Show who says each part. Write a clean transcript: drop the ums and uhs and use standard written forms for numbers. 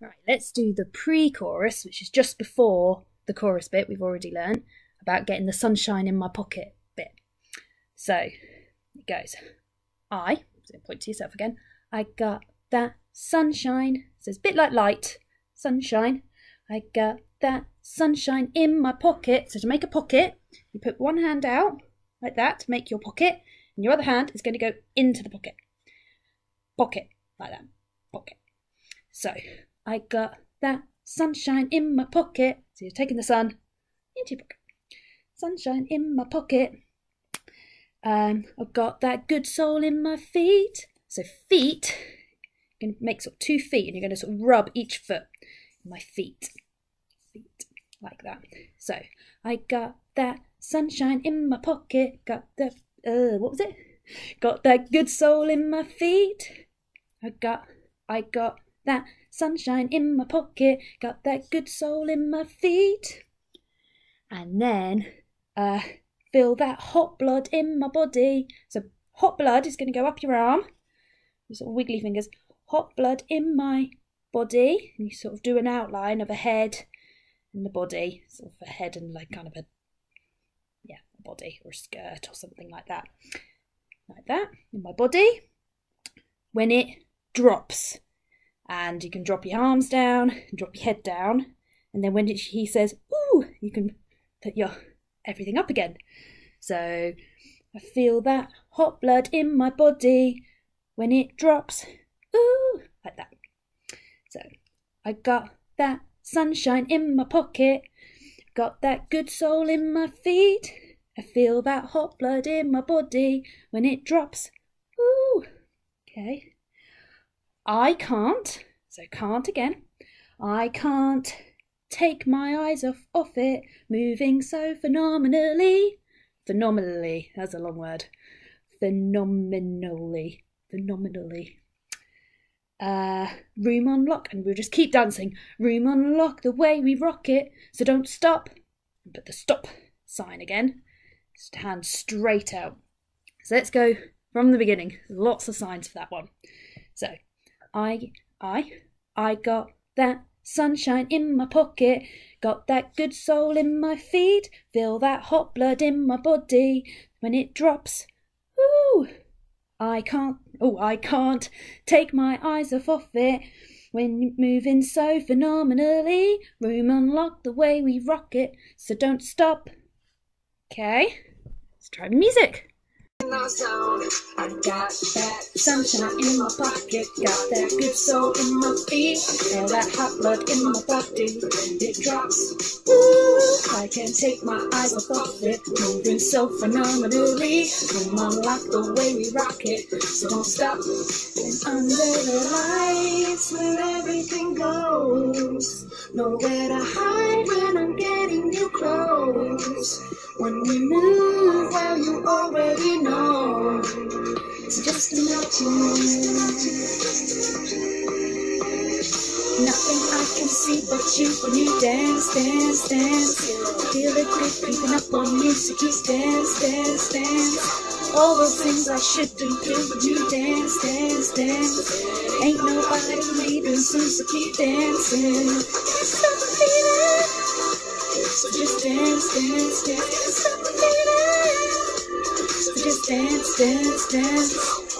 Speaker 1: Right, let's do the pre-chorus, which is just before the chorus bit we've already learnt about getting the sunshine in my pocket bit. So it goes. Point to yourself again. I got that sunshine. So it's a bit like light, sunshine. I got that sunshine in my pocket. So to make a pocket, you put one hand out like that to make your pocket, and your other hand is going to go into the pocket. Pocket, like that. Pocket. So I got that sunshine in my pocket. So you're taking the sun into your pocket. Sunshine in my pocket. I've got that good soul in my feet. So feet, you're going to make sort of 2 feet, and you're going to sort of rub each foot. My feet, like that. So I got that sunshine in my pocket. Got the what was it? Got that good soul in my feet. I got that sunshine in my pocket. Got that good soul in my feet. And then feel that hot blood in my body. So hot blood is going to go up your arm. Sort of wiggly fingers. Hot blood in my body. And you sort of do an outline of a head and the body. Sort of a head and like kind of a body or a skirt or something like that. Like that in my body. When it drops. And you can drop your arms down and drop your head down. And then when he says, ooh, you can put your everything up again. So I feel that hot blood in my body when it drops, ooh, like that. So I got that sunshine in my pocket, got that good soul in my feet. I feel that hot blood in my body when it drops, ooh. Okay. I can't, so can't again. I can't take my eyes off it, moving so phenomenally. Phenomenally, that's a long word. Phenomenally. Room on lock, and we'll just keep dancing. Room on lock, the way we rock it, so don't stop. Put the stop sign again. Just hand straight out. So let's go from the beginning. Lots of signs for that one. So I got that sunshine in my pocket, got that good soul in my feet, feel that hot blood in my body when it drops. Ooh, I can't take my eyes off it when you're moving so phenomenally. Room unlocked the way we rock it, so don't stop. Okay, let's try music. I got that sunshine in my pocket, got that good soul in my feet, feel that hot blood in my body, it drops. Ooh, I can't take my eyes off it, moving so phenomenally. Room unlock the way we rock it, so don't stop. And under the lights where everything goes, nowhere to hide when I'm getting you close. When we move, well, you already know. So just imagine. Nothing I can see but you when you dance, dance, dance. Feel it creeping up on me, so keep dance, dance, dance. All those things I shouldn't do when you dance, dance, dance. Ain't nobody leaving soon, so keep dancing. Can't stop the feeling. So just dance, dance, dance. Stop the feeling. So just dance, dance, dance.